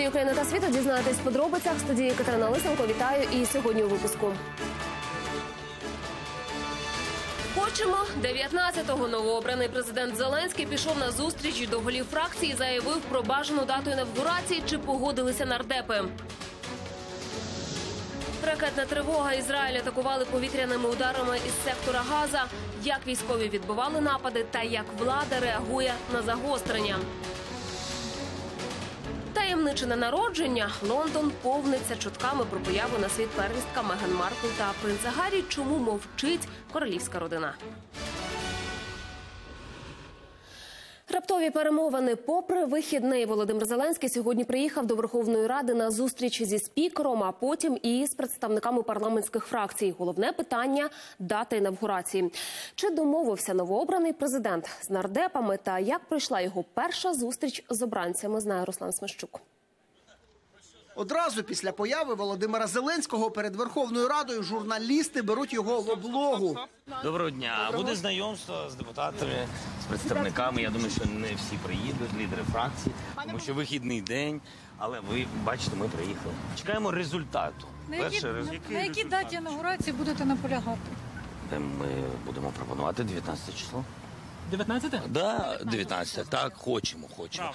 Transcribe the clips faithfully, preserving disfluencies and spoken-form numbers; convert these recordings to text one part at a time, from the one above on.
події України та світу дізнаєтесь в подробицях. В студії Катерина Лисенко. Вітаю і сьогодні у випуску. Хочемо. дев'ятнадцятого новообраний президент Зеленський пішов на зустріч до голів фракції і заявив про бажану дату інавгурації, чи погодилися нардепи. Ракетна тривога. Ізраїль атакували повітряними ударами із сектора Газа. Як військові відбивали напади та як влада реагує на загострення. Таємниче народження. Лондон повниться чутками про появу на світ первістка Меган Маркл та принца Гаррі. Чому мовчить королівська родина? Раптові перемовини. Попри вихідний, Володимир Зеленський сьогодні приїхав до Верховної Ради на зустріч зі спікером, а потім і з представниками парламентських фракцій. Головне питання – дата інавгурації. Чи домовився новообраний президент з нардепами та як пройшла його перша зустріч з обранцями, знає Руслан Смещук. Одразу після появи Володимира Зеленського перед Верховною Радою журналісти беруть його в облогу. Доброго дня. Буде знайомство з депутатами, з представниками. Я думаю, що не всі приїдуть, лідери фракції, тому що вихідний день. Але ви бачите, ми приїхали. Чекаємо результату. На якій, на, на якій даті інаугурації будете наполягати? Ми будемо пропонувати дев'ятнадцяте число. дев'ятнадцяте? Да, дев'ятнадцяте. Так, хочемо, хочемо.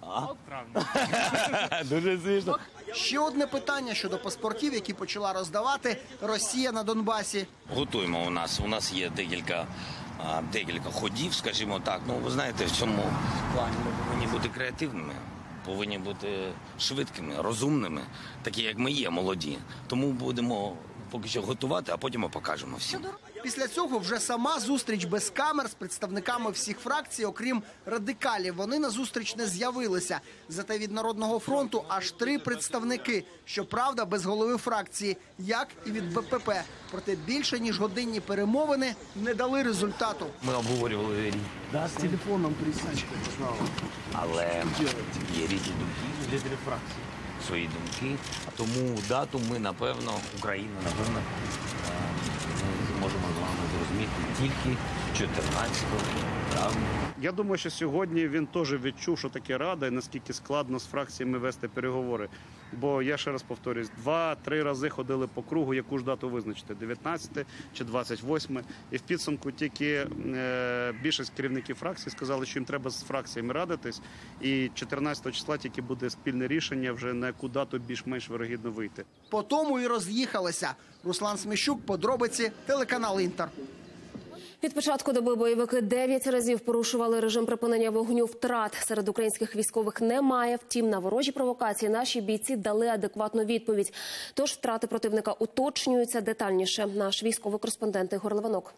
Дуже смішно. Ще одне питання щодо паспортів, які почала роздавати Росія на Донбасі. Готуємо у нас. У нас є декілька, декілька ходів, скажімо так. Ну, ви знаєте, в цьому плані ми повинні бути креативними. Повинні бути швидкими, розумними, такі як ми є, молоді. Тому будемо поки що готувати, а потім ми покажемо всім. Після цього вже сама зустріч без камер з представниками всіх фракцій, окрім радикалів. Вони на зустріч не з'явилися. Зате від Народного фронту аж три представники. Щоправда, без голови фракції, як і від Б П П. Проте більше, ніж годинні перемовини, не дали результату. Ми обговорювали різні. Да, з телефоном присачка. Але є різні думки лідерів фракції. Свої думки. А тому дату ми, напевно, Україна, напевно, ми зможемо з вами зрозуміти тільки чотирнадцятого травня. Я думаю, що сьогодні він теж відчув, що таке Рада і наскільки складно з фракціями вести переговори. Бо, я ще раз повторюсь, два-три рази ходили по кругу, яку ж дату визначити – дев'ятнадцяте чи двадцять восьме. І в підсумку тільки е, більшість керівників фракцій сказали, що їм треба з фракціями радитись. І чотирнадцятого числа тільки буде спільне рішення, вже на яку дату більш-менш вирогідно вийти. По тому і роз'їхалися. Руслан Смещук, подробиці, телеканал «Інтер». Від початку доби бойовики дев'ять разів порушували режим припинення вогню. Втрат серед українських військових немає. Втім, на ворожі провокації наші бійці дали адекватну відповідь. Тож втрати противника уточнюються детальніше. Наш військовий кореспондент Ігор Левинок.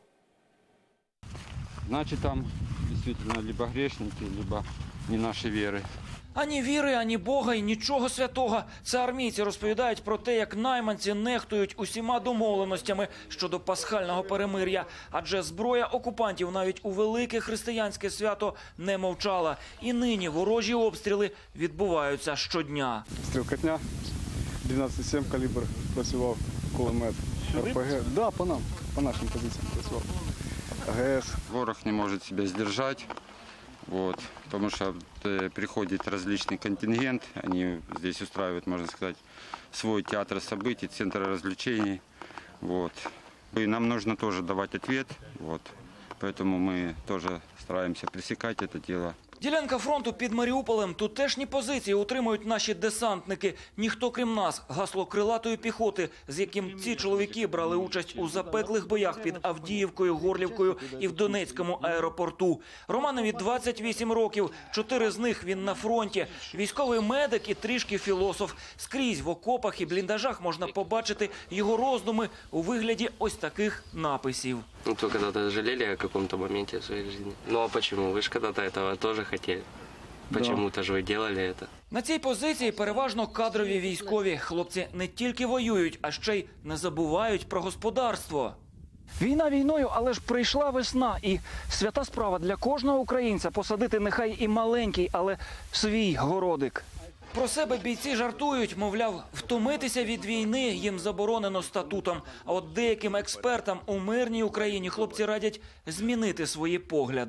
Значит, там действительно либо грешники, либо не нашей веры. Ані віри, ані Бога і нічого святого. Це армійці розповідають про те, як найманці нехтують усіма домовленостями щодо пасхального перемир'я. Адже зброя окупантів навіть у велике християнське свято не мовчала. І нині ворожі обстріли відбуваються щодня. Стрілкотня, дванадцять сім калібр працював, кулемет, Р П Г. Да, по нам, по нашим позиціям працював. А Г С. Ворог не может себя сдержать, вот, потому что э, приходит различный контингент, они здесь устраивают, можно сказать, свой театр событий, центр развлечений, вот. И нам нужно тоже давать ответ, вот, поэтому мы тоже стараемся пресекать это дело. Ділянка фронту під Маріуполем. Тутешні позиції утримують наші десантники. Ніхто крім нас. Гасло крилатої піхоти, з яким ці чоловіки брали участь у запеклих боях під Авдіївкою, Горлівкою і в Донецькому аеропорту. Романові двадцять вісім років. Чотири з них він на фронті. Військовий медик і трішки філософ. Скрізь в окопах і бліндажах можна побачити його роздуми у вигляді ось таких написів. Ну, то когда-то жалели о каком-то моменте в своей жизни. Ну, а почему? Вы же когда-то этого тоже хотели. Почему-то же вы делали это. На цій позиції переважно кадрові військові. Хлопці не тільки воюють, а ще й не забувають про господарство. Війна війною, але ж прийшла весна. І свята справа для кожного українця – посадити нехай і маленький, але свій городик. Про себе бійці жартують, мовляв, втомитися від війни їм заборонено статутом. А от деяким експертам у мирній Україні хлопці радять змінити свої погляди.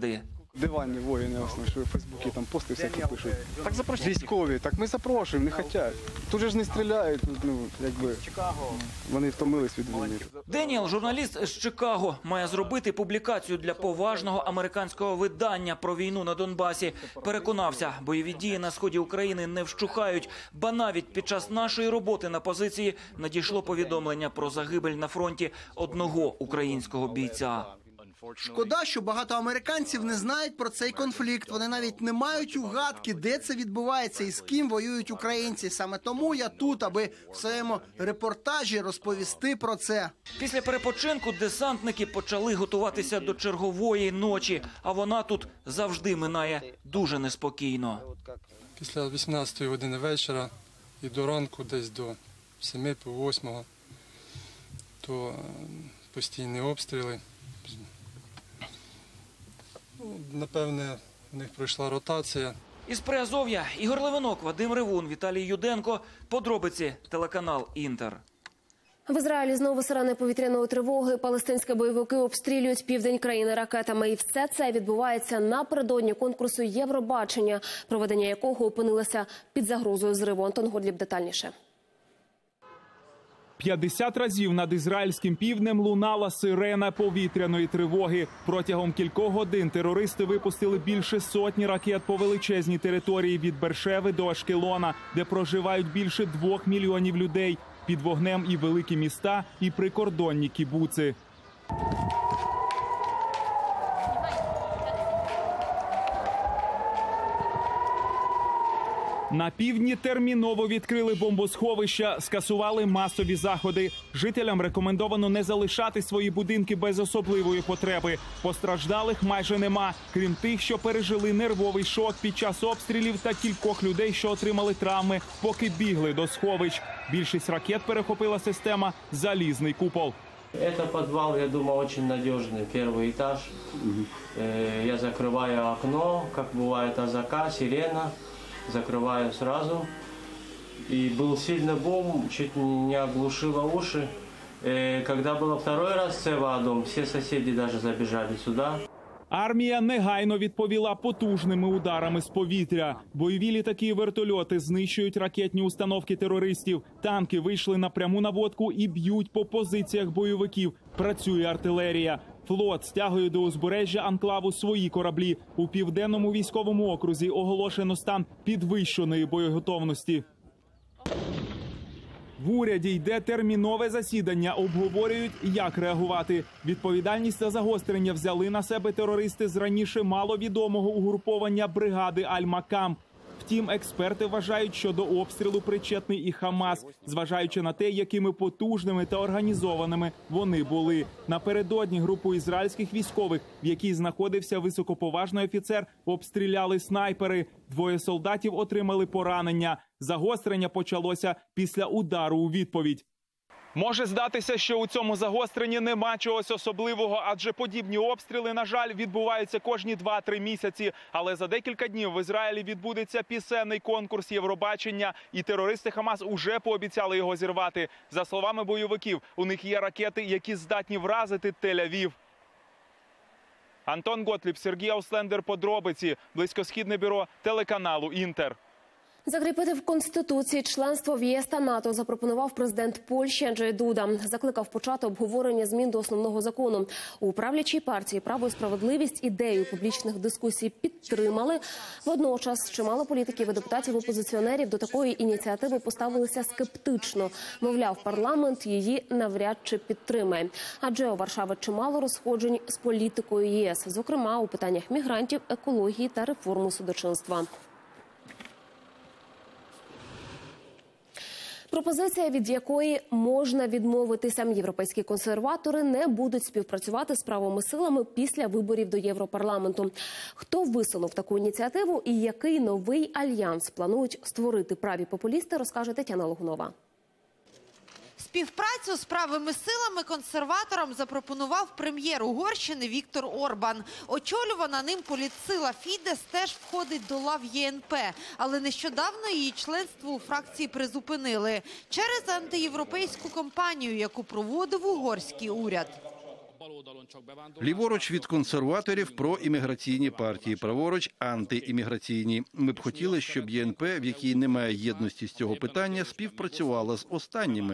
Диванні воїни, що в Фейсбуці там пости всякі пишуть. Так запрошують. Військові, так ми запрошуємо, не хочуть. Тут же ж не стріляють, ну, якби вони втомились від війни. Деніел, журналіст з Чикаго, має зробити публікацію для поважного американського видання про війну на Донбасі. Переконався, бойові дії на сході України не вщухають, ба навіть під час нашої роботи на позиції надійшло повідомлення про загибель на фронті одного українського бійця. Шкода, що багато американців не знають про цей конфлікт. Вони навіть не мають угадки, де це відбувається і з ким воюють українці. Саме тому я тут, аби в своєму репортажі розповісти про це. Після перепочинку десантники почали готуватися до чергової ночі, а вона тут завжди минає дуже неспокійно. Після вісімнадцятої години вечора і до ранку, десь до семи по восьмого, то постійні обстріли. Напевне, в них пройшла ротація. Із Приазов'я Ігор Левинок, Вадим Ревун, Віталій Юденко. Подробиці, телеканал «Інтер». В Ізраїлі знову сирени повітряної тривоги. Палестинські бойовики обстрілюють південь країни ракетами. І все це відбувається напередодні конкурсу Євробачення, проведення якого опинилося під загрозою зриву. Антон Годліб детальніше. п'ятдесят разів над ізраїльським півднем лунала сирена повітряної тривоги. Протягом кількох годин терористи випустили більше сотні ракет по величезній території від Бершеви до Ашкелона, де проживають більше двох мільйонів людей. Під вогнем і великі міста, і прикордонні кібуци. На півдні терміново відкрили бомбосховища, скасували масові заходи. Жителям рекомендовано не залишати свої будинки без особливої потреби. Постраждалих майже нема, крім тих, що пережили нервовий шок під час обстрілів та кількох людей, що отримали травми, поки бігли до сховищ. Більшість ракет перехопила система «Залізний купол». Это подвал, я думаю, очень надежный, первый этаж. Я закрываю окно, как бывает азака, сирена. Закрываю сразу. И был сильный бум, чуть не оглушило уши. Когда было второй раз Цевадом, все соседи даже забежали сюда. Армія негайно відповіла потужними ударами з повітря. Бойові літаки і вертольоти знищують ракетні установки терористів. Танки вийшли на пряму наводку і б'ють по позиціях бойовиків. Працює артилерія. Флот стягує до узбережжя анклаву свої кораблі. У південному військовому окрузі оголошено стан підвищеної боєготовності. В уряді йде термінове засідання, обговорюють, як реагувати. Відповідальність за загострення взяли на себе терористи з раніше маловідомого угруповання бригади Аль-Макам. Втім, експерти вважають, що до обстрілу причетний і Хамас, зважаючи на те, якими потужними та організованими вони були. Напередодні групу ізраїльських військових, в якій знаходився високоповажний офіцер, обстріляли снайпери. Двоє солдатів отримали поранення. Загострення почалося після удару у відповідь. Може здатися, що у цьому загостренні нема чогось особливого, адже подібні обстріли, на жаль, відбуваються кожні два-три місяці. Але за декілька днів в Ізраїлі відбудеться пісенний конкурс Євробачення, і терористи Хамас уже пообіцяли його зірвати. За словами бойовиків, у них є ракети, які здатні вразити Тель-Авів. Антон Готліб, Сергій Ауслендер, подробиці. Близькосхідне бюро телеканалу «Інтер». Закріпити в Конституції членство в ЄС та НАТО запропонував президент Польщі Анджей Дуда. Закликав почати обговорення змін до основного закону. У правлячій партії «Право і справедливість» ідею публічних дискусій підтримали. Водночас чимало політиків і депутатів-опозиціонерів до такої ініціативи поставилися скептично. Мовляв, парламент її навряд чи підтримає. Адже у Варшави чимало розходжень з політикою ЄС, зокрема у питаннях мігрантів, екології та реформи судочинства. Пропозиція, від якої можна відмовитися. Європейські консерватори не будуть співпрацювати з правими силами після виборів до Європарламенту. Хто висунув таку ініціативу і який новий альянс планують створити праві популісти, розкаже Тетяна Логунова. Співпрацю з правими силами консерваторам запропонував прем'єр Угорщини Віктор Орбан. Очолювана ним політсила Фідес теж входить до лав ЄНП, але нещодавно її членство у фракції призупинили через антиєвропейську кампанію, яку проводив угорський уряд. Ліворуч від консерваторів проімміграційні партії, праворуч антиімміграційні. Ми б хотіли, щоб ЄНП, в якій немає єдності з цього питання, співпрацювала з останніми.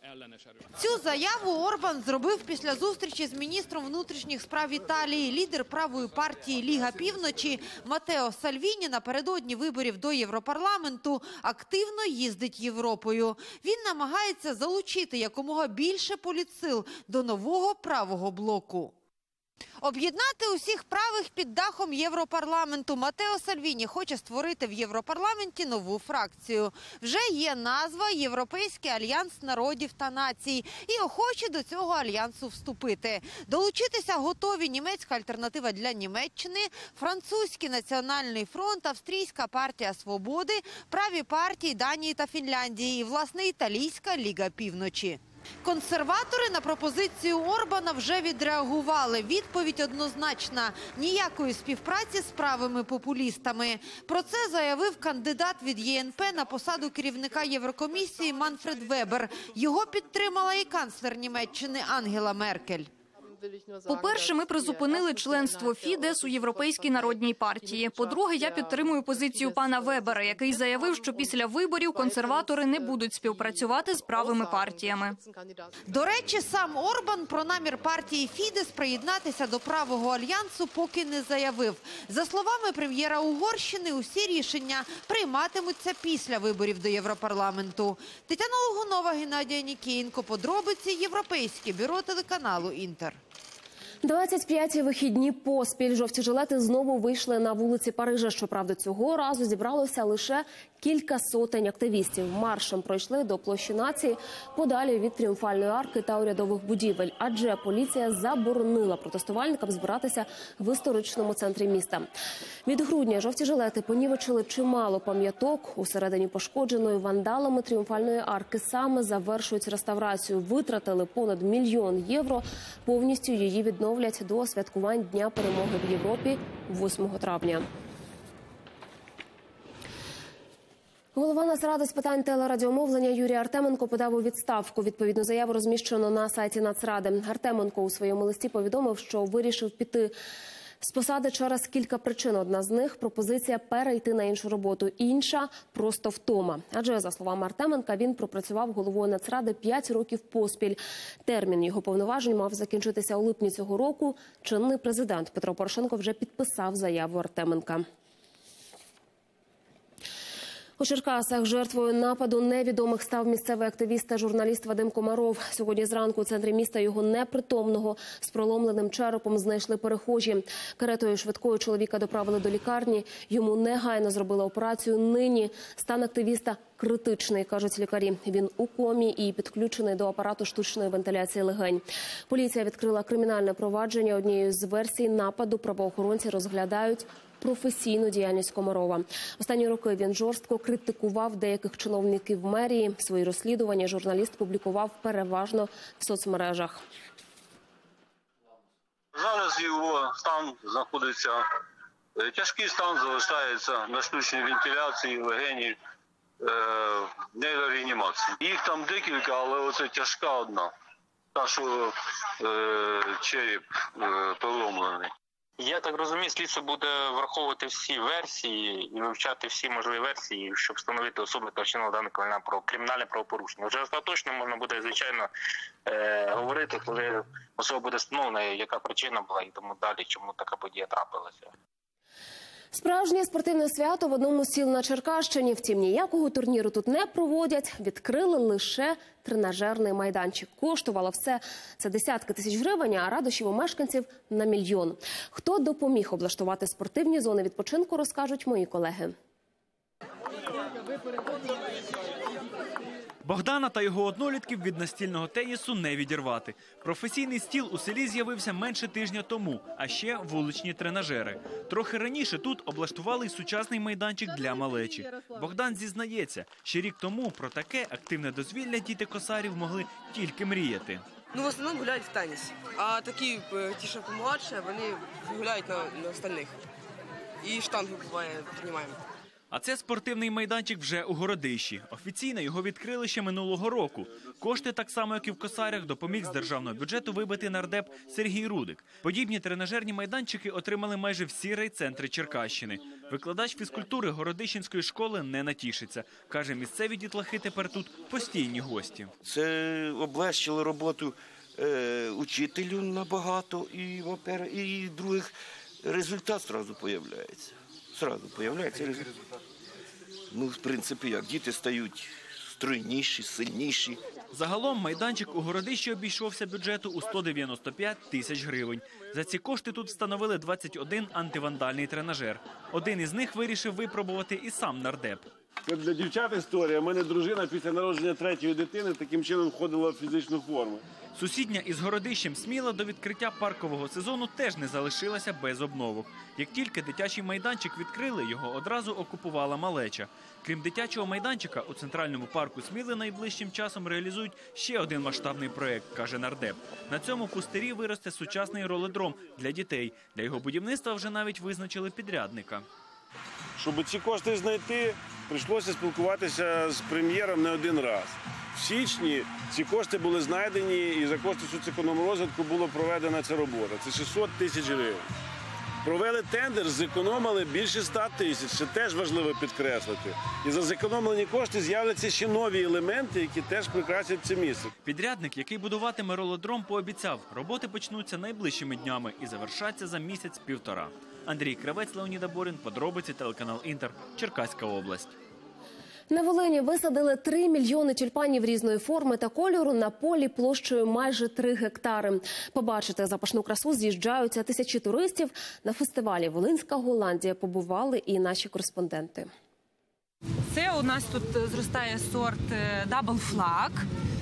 Цю заяву Орбан зробив після зустрічі з міністром внутрішніх справ Італії. Лідер правої партії «Ліга Півночі» Матео Сальвіні напередодні виборів до Європарламенту активно їздить Європою. Він намагається залучити якомога більше політсил до нового правого блоку. Об'єднати усіх правих під дахом Європарламенту. Матео Сальвіні хоче створити в Європарламенті нову фракцію. Вже є назва «Європейський альянс народів та націй» і охочі до цього альянсу вступити. Долучитися готові німецька альтернатива для Німеччини, французький національний фронт, австрійська партія свободи, праві партії Данії та Фінляндії і, власне, італійська Ліга Півночі. Консерватори на пропозицію Орбана вже відреагували. Відповідь однозначна – ніякої співпраці з правими популістами. Про це заявив кандидат від ЄНП на посаду керівника Єврокомісії Манфред Вебер. Його підтримала і канцлер Німеччини Ангела Меркель. По-перше, ми призупинили членство Фідес у Європейській народній партії. По-друге, я підтримую позицію пана Вебера, який заявив, що після виборів консерватори не будуть співпрацювати з правими партіями. До речі, сам Орбан про намір партії Фідес приєднатися до правого альянсу поки не заявив. За словами прем'єра Угорщини, усі рішення прийматимуться після виборів до Європарламенту. Тетяна Логунова, Геннадій Нікієнко. Подробиці. Європейське бюро телеканалу «Інтер». двадцять п'яті вихідні поспіль жовті жилети знову вийшли на вулиці Парижа. Щоправда, цього разу зібралося лише кілька сотень активістів. Маршем пройшли до площі Нації, подалі від Тріумфальної арки та урядових будівель. Адже поліція заборонила протестувальникам збиратися в історичному центрі міста. Від грудня жовті жилети понівечили чимало пам'яток. Усередині пошкодженої вандалами Тріумфальної арки саме завершують реставрацію. Витратили понад мільйон євро. Повністю її відновлять до святкувань Дня перемоги в Європі восьмого травня. Голова Нацради з питань телерадіомовлення Юрій Артеменко подав у відставку. Відповідну заяву розміщено на сайті Нацради. Артеменко у своєму листі повідомив, що вирішив піти з посади через кілька причин. Одна з них – пропозиція перейти на іншу роботу. Інша – просто втома. Адже, за словами Артеменка, він пропрацював головою Нацради п'ять років поспіль. Термін його повноважень мав закінчитися у липні цього року. Чинний президент Петро Порошенко вже підписав заяву Артеменка. У Черкасах жертвою нападу невідомих став місцевий активіст та журналіст Вадим Комаров. Сьогодні зранку у центрі міста його непритомного з проломленим черепом знайшли перехожі. Каретою швидкою чоловіка доправили до лікарні. Йому негайно зробили операцію. Нині стан активіста критичний, кажуть лікарі. Він у комі і підключений до апарату штучної вентиляції легень. Поліція відкрила кримінальне провадження. Однією з версій нападу правоохоронці розглядають професійну діяльність Комарова. Останні роки він жорстко критикував деяких чиновників мерії. Свої розслідування журналіст публікував переважно в соцмережах. Зараз його стан знаходиться, тяжкий стан залишається на штучній вентиляції легені, не реанімації. Їх там декілька, але оце тяжка одна. Та, що е, череп е, проломлений. Я так розумію, слідство буде враховувати всі версії і вивчати всі можливі версії, щоб встановити особу, яка вчинила дане кримінальне правопорушення. Вже остаточно можна буде, звичайно, е, говорити, коли особа буде встановлена, яка причина була і тому далі, чому така подія трапилася. Справжнє спортивне свято в одному з сіл на Черкащині. Втім, ніякого турніру тут не проводять. Відкрили лише тренажерний майданчик. Коштувало все це десятки тисяч гривень, а радощів у мешканців на мільйон. Хто допоміг облаштувати спортивні зони відпочинку, розкажуть мої колеги. Богдана та його однолітків від настільного тенісу не відірвати. Професійний стіл у селі з'явився менше тижня тому, а ще вуличні тренажери. Трохи раніше тут облаштували й сучасний майданчик для малечі. Богдан зізнається, ще рік тому про таке активне дозвілля діти косарів могли тільки мріяти. Ну, в основному гуляють в теніс, а такі, ті, що помладше, вони гуляють на, на остальних. І штангу буває, піднімаємо. А це спортивний майданчик вже у Городищі. Офіційно його відкрили ще минулого року. Кошти, так само як і в Косарях, допоміг з державного бюджету вибити нардеп Сергій Рудик. Подібні тренажерні майданчики отримали майже всі райцентри Черкащини. Викладач фізкультури Городищенської школи не натішиться. Каже, місцеві дітлахи тепер тут постійні гості. Це облегчило роботу е, учителю набагато і, і других результат одразу з'являється. Зразу з'являється результат. Ну, в принципі, як діти стають стройніші, сильніші. Загалом майданчик у Городищі обійшовся бюджету у сто дев'яносто п'ять тисяч гривень. За ці кошти тут встановили двадцять один антивандальний тренажер. Один із них вирішив випробувати і сам нардеп. Це для дівчат історія. У мене дружина після народження третьої дитини таким чином входила в фізичну форму. Сусідня із Городищем Сміла до відкриття паркового сезону теж не залишилася без обновок. Як тільки дитячий майданчик відкрили, його одразу окупувала малеча. Крім дитячого майданчика, у центральному парку Сміли найближчим часом реалізують ще один масштабний проєкт, каже нардеп. На цьому пустирі виросте сучасний роледром для дітей. Для його будівництва вже навіть визначили підрядника. Щоб ці кошти знайти, прийшлося спілкуватися з прем'єром не один раз. В січні ці кошти були знайдені і за кошти соцекономрозвитку була проведена ця робота. Це шістсот тисяч гривень. Провели тендер, зекономили більше ста тисяч. Це теж важливо підкреслити. І за зекономлені кошти з'являться ще нові елементи, які теж прикрасять це місце. Підрядник, який будуватиме ролодром, пообіцяв, роботи почнуться найближчими днями і завершаться за місяць-півтора. Андрій Кравець, Леонід Аборін, подробиці, телеканал «Інтер», Черкаська область. На Волині висадили три мільйони тюльпанів різної форми та кольору на полі площею майже три гектари. Побачити запашну красу з'їжджаються тисячі туристів. На фестивалі «Волинська Голландія» побували і наші кореспонденти. Це у нас тут зростає сорт Double Flag.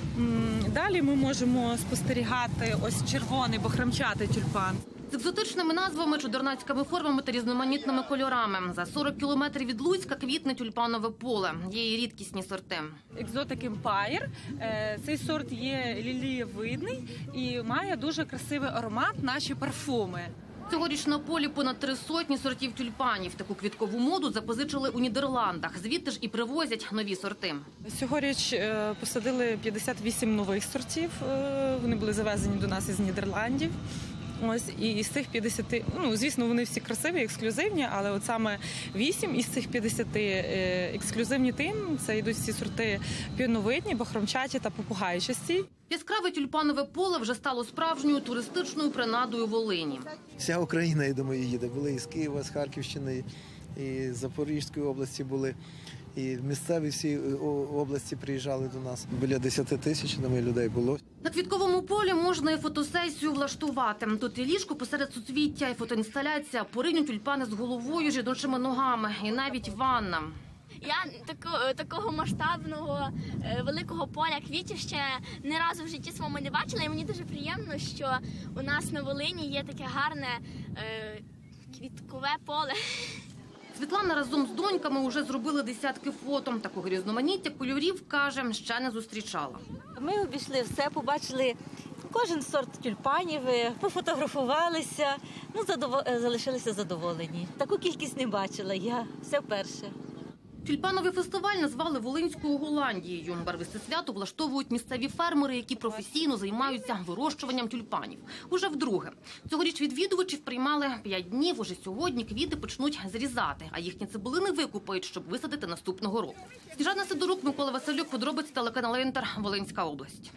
Далі ми можемо спостерігати ось червоний бахромчатий тюльпан. З екзотичними назвами, чудернацькими формами та різноманітними кольорами. За сорок кілометрів від Луцька квітне тюльпанове поле. Є і рідкісні сорти. Exotic Empire. Цей сорт є лілієвидний і має дуже красивий аромат, наші парфуми. Цьогоріч на полі понад три сотні сортів тюльпанів. Таку квіткову моду запозичили у Нідерландах. Звідти ж і привозять нові сорти. Цьогоріч посадили п'ятдесят вісім нових сортів. Вони були завезені до нас із Нідерландів. Ось, і із цих п'ятдесят, ну, звісно, вони всі красиві, ексклюзивні, але от саме вісім із цих п'ятдесяти ексклюзивні тим, це йдуть всі сорти піоновидні, бахромчаті та попугайчасті. Яскраве тюльпанове поле вже стало справжньою туристичною принадою Волині. Вся Україна, я думаю, їде. Були і з Києва, з Харківщини, і з Запорізької області були. І місцеві всі області приїжджали до нас. Біля десяти тисяч, думаю, людей було. На квітковому полі можна і фотосесію влаштувати. Тут і ліжко посеред суцвіття, і фотоінсталяція, пориню тюльпани з головою, жіночими ногами, і навіть ванна. Я тако, такого масштабного великого поля квітів ще не разу в житті своєму не бачила. І мені дуже приємно, що у нас на Волині є таке гарне е, квіткове поле. Світлана разом з доньками вже зробили десятки фото. Такого різноманіття кольорів, каже, ще не зустрічала. Ми обійшли все, побачили кожен сорт тюльпанів, пофотографувалися, ну, задов... залишилися задоволені. Таку кількість не бачила я, все вперше. Тюльпановий фестиваль назвали Волинською Голландією. Барвисте свято влаштовують місцеві фермери, які професійно займаються вирощуванням тюльпанів. Уже вдруге. Цьогоріч відвідувачів приймали п'ять днів. Уже сьогодні квіти почнуть зрізати, а їхні цибулини викупають, щоб висадити наступного року. Сніжана Сидорук, Микола Василюк, подробиці, телеканал «Інтер», Волинська область.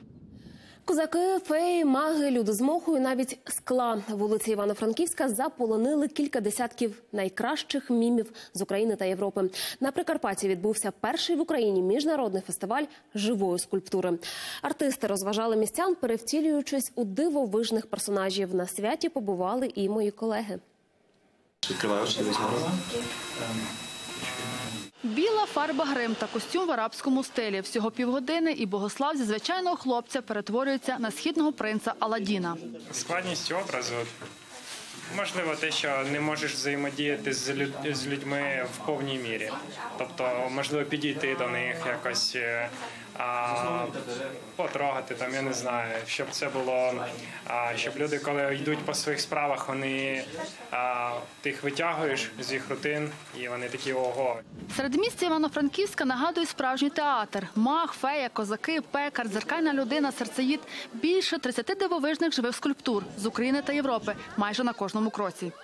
Козаки, феї, маги, люди з моху і навіть скла. Вулиці Івано-Франківська заполонили кілька десятків найкращих мімів з України та Європи. На Прикарпатті відбувся перший в Україні міжнародний фестиваль живої скульптури. Артисти розважали містян, перевтілюючись у дивовижних персонажів. На святі побували і мої колеги. Біла фарба, грим та костюм в арабському стилі. Всього півгодини і Богослав зі звичайного хлопця перетворюється на східного принца Аладдіна. Складність образу, можливо, те, що не можеш взаємодіяти з, люд... з людьми в повній мірі. Тобто, можливо, підійти до них, якось а, потрогати, там, я не знаю, щоб це було, а, щоб люди, коли йдуть по своїх справах, вони, а, ти їх витягуєш з їх рутин, і вони такі ого. Середмістя Івано-Франківська нагадує справжній театр. Мах, фея, козаки, пекар, дзеркальна людина, серцеїд. Більше тридцяти дивовижних живих скульптур з України та Європи майже на кожному кроці.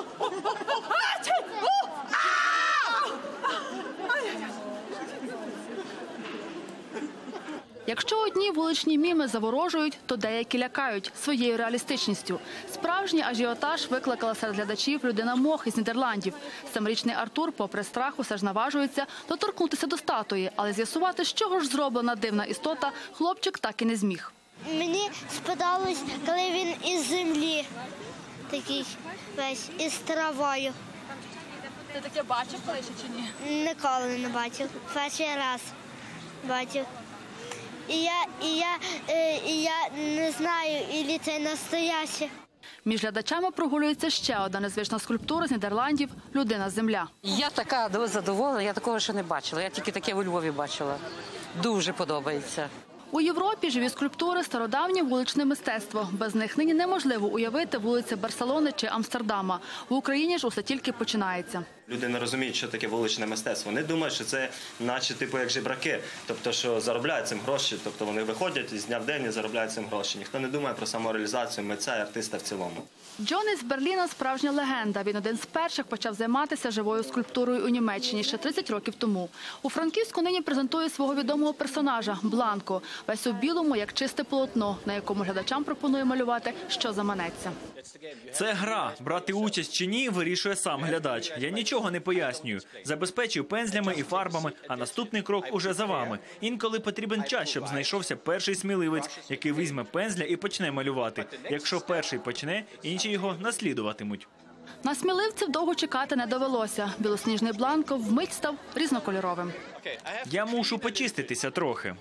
Якщо одні вуличні міми заворожують, то деякі лякають своєю реалістичністю. Справжній ажіотаж викликала серед глядачів людина-мох із Нідерландів. Семирічний Артур, попри страх, усе ж наважується доторкнутися до статуї, але з'ясувати, з чого ж зроблена дивна істота, хлопчик так і не зміг. Мені сподобалось, коли він із землі такий весь, із травою. Ти таке бачив колись чи ні? Ніколи не бачив. Перший раз бачив. І я, і я, і я не знаю, і це настояще. Між глядачами прогулюється ще одна незвична скульптура з Нідерландів – людина-земля. Я така задоволена, я такого ще не бачила. Я тільки таке у Львові бачила. Дуже подобається. У Європі живі скульптури – стародавнє вуличне мистецтво. Без них нині неможливо уявити вулиці Барселони чи Амстердама. В Україні ж усе тільки починається. Люди не розуміють, що таке вуличне мистецтво. Вони думають, що це наче типу як жебраки, тобто що заробляють цим гроші, тобто вони виходять з дня в день і заробляють цим гроші. Ніхто не думає про самореалізацію митця і артиста в цілому. Джон із Берліна – справжня легенда. Він один з перших почав займатися живою скульптурою у Німеччині ще тридцять років тому. У Франківську нині презентує свого відомого персонажа – Бланко. Весь у білому, як чисте полотно, на якому глядачам пропонує малювати, що заманеться. Це гра. Брати участь чи ні, вирішує сам глядач. Я нічого не пояснюю. Забезпечую пензлями і фарбами, а наступний крок уже за вами. Інколи потрібен час, щоб знайшовся перший сміливець, який візьме пензля і почне малювати. Якщо перший почне, інші його наслідуватимуть. На сміливців довго чекати не довелося. Білосніжний Бланко вмить став різнокольоровим. Я мушу почиститися трохи.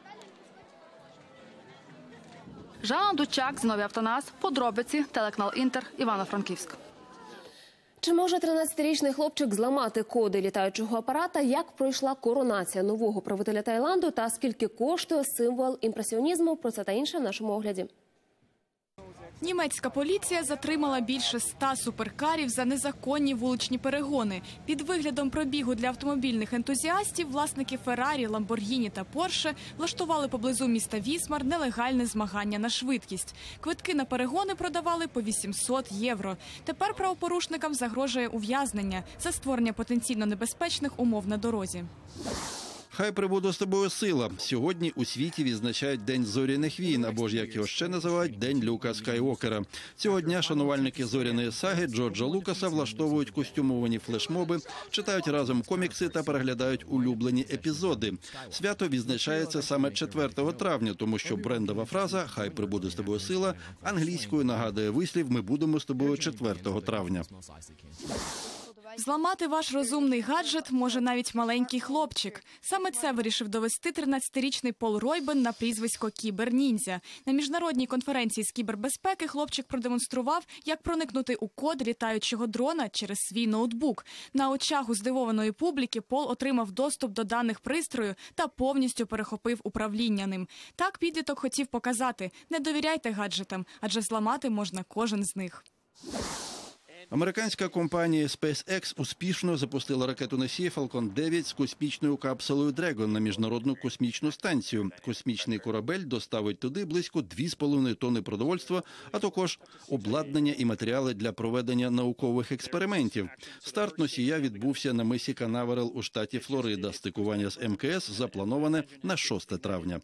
Жанна Дучак, Зіновій Автонас, подробиці, телеканал Інтер, Івано-Франківськ. Чи може тринадцятирічний хлопчик зламати коди літаючого апарата? Як пройшла коронація нового правителя Таїланду та скільки коштує символ імпресіонізму? Про це та інше в нашому огляді. Німецька поліція затримала більше ста суперкарів за незаконні вуличні перегони. Під виглядом пробігу для автомобільних ентузіастів власники Феррарі, Ламборгіні та Порше влаштували поблизу міста Вісмар нелегальне змагання на швидкість. Квитки на перегони продавали по вісімсот євро. Тепер правопорушникам загрожує ув'язнення за створення потенційно небезпечних умов на дорозі. Хай прибуде з тобою сила. Сьогодні у світі відзначають День зоряних війн, або ж, як його ще називають, День Люка Скайуокера. Цього дня шанувальники зоряної саги Джорджа Лукаса влаштовують костюмовані флешмоби, читають разом комікси та переглядають улюблені епізоди. Свято відзначається саме четвертого травня, тому що брендова фраза «Хай прибуде з тобою сила» англійською нагадує вислів «Ми будемо з тобою четвертого травня». Зламати ваш розумний гаджет може навіть маленький хлопчик. Саме це вирішив довести тринадцятирічний Пол Ройбен на прізвисько «Кіберніндзя». На міжнародній конференції з кібербезпеки хлопчик продемонстрував, як проникнути у код літаючого дрона через свій ноутбук. На очах у здивованої публіки Пол отримав доступ до даних пристрою та повністю перехопив управління ним. Так підліток хотів показати – не довіряйте гаджетам, адже зламати можна кожен з них. Американська компанія SpaceX успішно запустила ракету-носій Falcon дев'ять з космічною капсулою Dragon на міжнародну космічну станцію. Космічний корабель доставить туди близько дві з половиною тонни продовольства, а також обладнання і матеріали для проведення наукових експериментів. Старт носія відбувся на мисі Канаверал у штаті Флорида. Стикування з ем ка ес заплановане на шосте травня.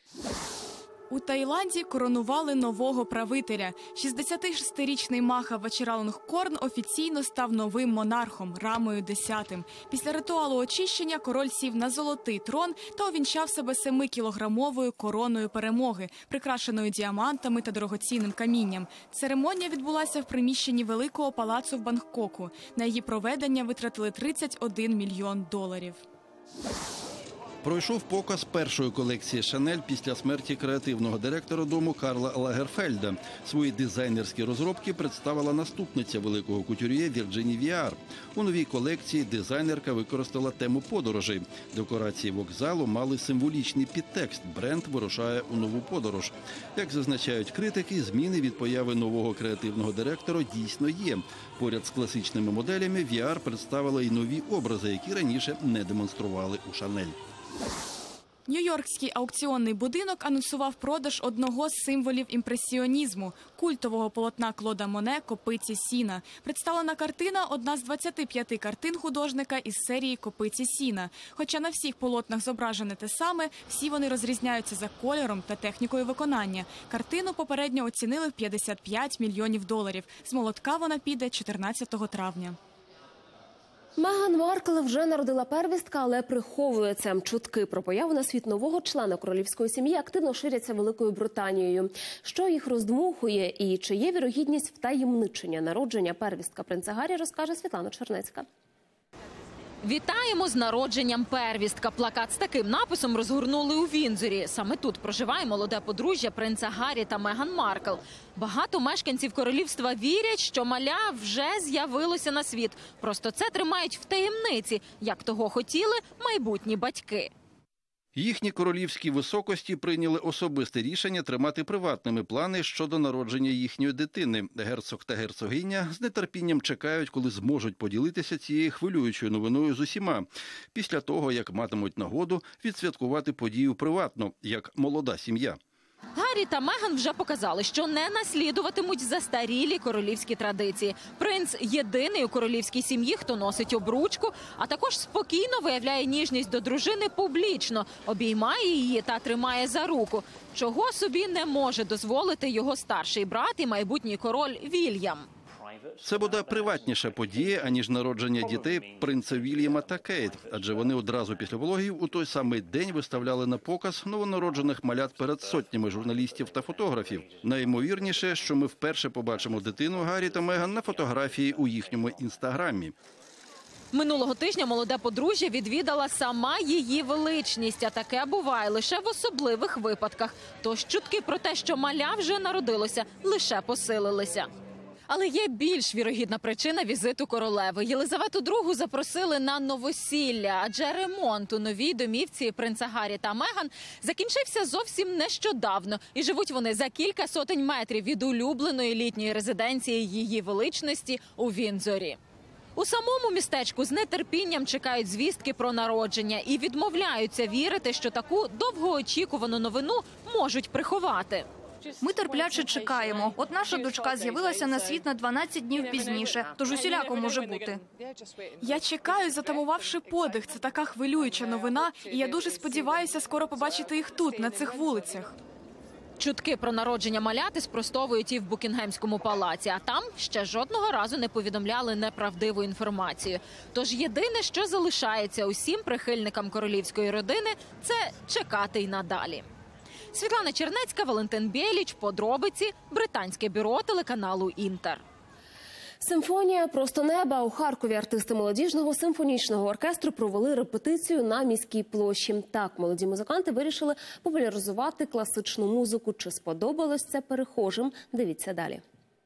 У Таїланді коронували нового правителя. шістдесятишестирічний Маха Вачиралонгкорн офіційно став новим монархом Рамою десятим. Після ритуалу очищення король сів на золотий трон та увінчав себе семикілограмовою короною перемоги, прикрашеною діамантами та дорогоцінним камінням. Церемонія відбулася в приміщенні Великого палацу в Бангкоку. На її проведення витратили тридцять один мільйон доларів. Пройшов показ першої колекції «Шанель» після смерті креативного директора дому Карла Лагерфельда. Свої дизайнерські розробки представила наступниця великого кутюр'є Вірджині Віар. У новій колекції дизайнерка використала тему подорожей. Декорації вокзалу мали символічний підтекст «Бренд вирушає у нову подорож». Як зазначають критики, зміни від появи нового креативного директора дійсно є. Поряд з класичними моделями Віар представила і нові образи, які раніше не демонстрували у «Шанель». Нью-Йоркський аукціонний будинок анонсував продаж одного з символів імпресіонізму – культового полотна Клода Моне «Копиці сіна». Представлена картина – одна з двадцяти п'яти картин художника із серії «Копиці сіна». Хоча на всіх полотнах зображене те саме, всі вони розрізняються за кольором та технікою виконання. Картину попередньо оцінили в п'ятдесят п'ять мільйонів доларів. З молотка вона піде чотирнадцятого травня. Меган Маркл вже народила первістка, але приховує це. Чутки про появу на світ нового члена королівської сім'ї активно ширяться Великою Британією. Що їх роздмухує і чи є вірогідність втаємничення народження первістка принца Гаррі, розкаже Світлана Чернецька. Вітаємо з народженням первістка. Плакат з таким написом розгорнули у Віндзорі. Саме тут проживає молоде подружжя принца Гаррі та Меган Маркл. Багато мешканців королівства вірять, що маля вже з'явилося на світ. Просто це тримають в таємниці, як того хотіли майбутні батьки. Їхні королівські високості прийняли особисте рішення тримати приватними плани щодо народження їхньої дитини. Герцог та герцогиня з нетерпінням чекають, коли зможуть поділитися цією хвилюючою новиною з усіма. Після того, як матимуть нагоду відсвяткувати подію приватно, як молода сім'я. Гаррі та Меган вже показали, що не наслідуватимуть застарілі королівські традиції. Принц – єдиний у королівській сім'ї, хто носить обручку, а також спокійно виявляє ніжність до дружини публічно, обіймає її та тримає за руку, чого собі не може дозволити його старший брат і майбутній король Вільям. Це буде приватніша подія, аніж народження дітей принца Вільяма та Кейт, адже вони одразу після пологів у той самий день виставляли на показ новонароджених малят перед сотнями журналістів та фотографів. Найімовірніше, що ми вперше побачимо дитину Гаррі та Меган на фотографії у їхньому інстаграмі. Минулого тижня молоде подружжя відвідала сама її величність, а таке буває лише в особливих випадках. Тож чутки про те, що маля вже народилося, лише посилилися. Але є більш вірогідна причина візиту королеви. Єлизавету другу запросили на новосілля, адже ремонт у новій домівці принца Гаррі та Меган закінчився зовсім нещодавно. І живуть вони за кілька сотень метрів від улюбленої літньої резиденції її величності у Віндзорі. У самому містечку з нетерпінням чекають звістки про народження і відмовляються вірити, що таку довгоочікувану новину можуть приховати. Ми терпляче чекаємо. От наша дочка з'явилася на світ на дванадцять днів пізніше, тож усіляко може бути. Я чекаю, затамувавши подих. Це така хвилююча новина, і я дуже сподіваюся скоро побачити їх тут, на цих вулицях. Чутки про народження маляти спростовують і в Букінгемському палаці, а там ще жодного разу не повідомляли неправдиву інформацію. Тож єдине, що залишається усім прихильникам королівської родини – це чекати й надалі. Світлана Чернецька, Валентин Біліч, подробиці, британське бюро телеканалу «Інтер». Симфонія «Просто неба» у Харкові. Артисти молодіжного симфонічного оркестру провели репетицію на міській площі. Так, молоді музиканти вирішили популяризувати класичну музику. Чи сподобалось це перехожим? Дивіться далі.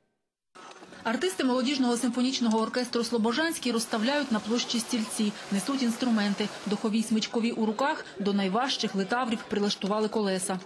Артисти молодіжного симфонічного оркестру «Слобожанський» розставляють на площі стільці, несуть інструменти. Духові й смичкові у руках, до найважчих литаврів прилаштували колеса.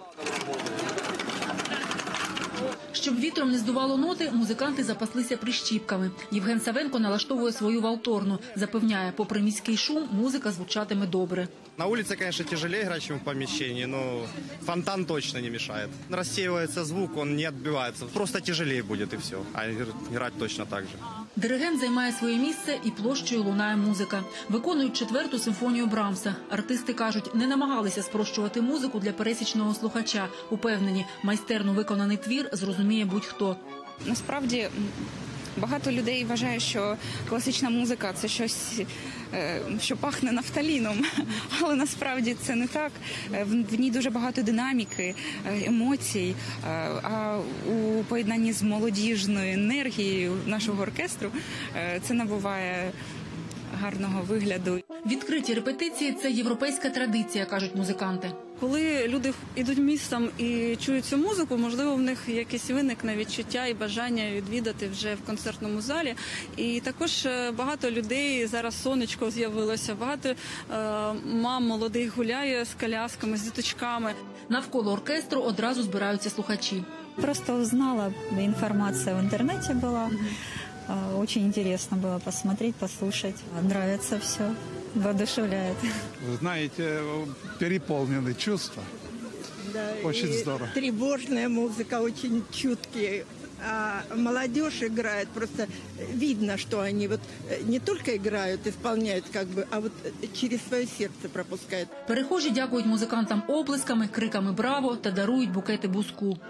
Щоб вітром не здувало ноти, музиканти запаслися прищіпками. Євген Савенко налаштовує свою валторну. Запевняє, попри міський шум, музика звучатиме добре. На улице, конечно, тяжелее играть, чем в помещении, но фонтан точно не мешает. Рассеивается звук, он не отбивается. Просто тяжелее будет и все. А играть точно так же. Диригент займає своє місце і площею лунає музика. Виконують четверту симфонію Брамса. Артисти кажуть, не намагалися спрощувати музику для пересічного слухача. Упевнені, майстерно виконаний твір зрозуміє будь-хто. Насправді, багато людей вважає, що класична музика – це щось, що пахне нафталіном. Але насправді це не так. В ній дуже багато динаміки, емоцій. А у поєднанні з молодіжною енергією нашого оркестру це набуває гарного вигляду. Відкриті репетиції – це європейська традиція, кажуть музиканти. Коли люди йдуть містом і чують цю музику, можливо, в них якесь виникне відчуття і бажання відвідати вже в концертному залі. І також багато людей, зараз сонечко з'явилося, багато е, мам молодих гуляє з колясками, з діточками. Навколо оркестру одразу збираються слухачі. Просто узнала, информация в интернете была. Очень интересно было посмотреть, послушать. Нравится все, воодушевляет. Вы знаете, переполнены чувства. Да, очень и здорово. Тревожная музыка, очень чуткие. А молодежь играет, просто видно, что они вот не только играют, исполняют, как бы, а вот через свое сердце пропускают. Перехожі дякують музикантам оплесками, криками «Браво!» та дарують букети буску.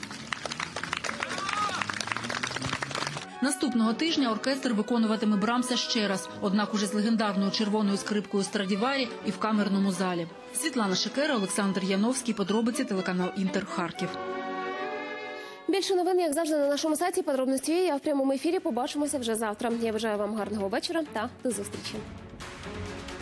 Наступного тижня оркестр виконуватиме Брамса ще раз, однак уже з легендарною червоною скрипкою Страдіварі і в камерному залі. Світлана Шикера, Олександр Яновський, подробиці, телеканал «Інтер», Харків. Більше новин, як завжди, на нашому сайті. Подробності я в прямому ефірі. Побачимося вже завтра. Я бажаю вам гарного вечора та до зустрічі.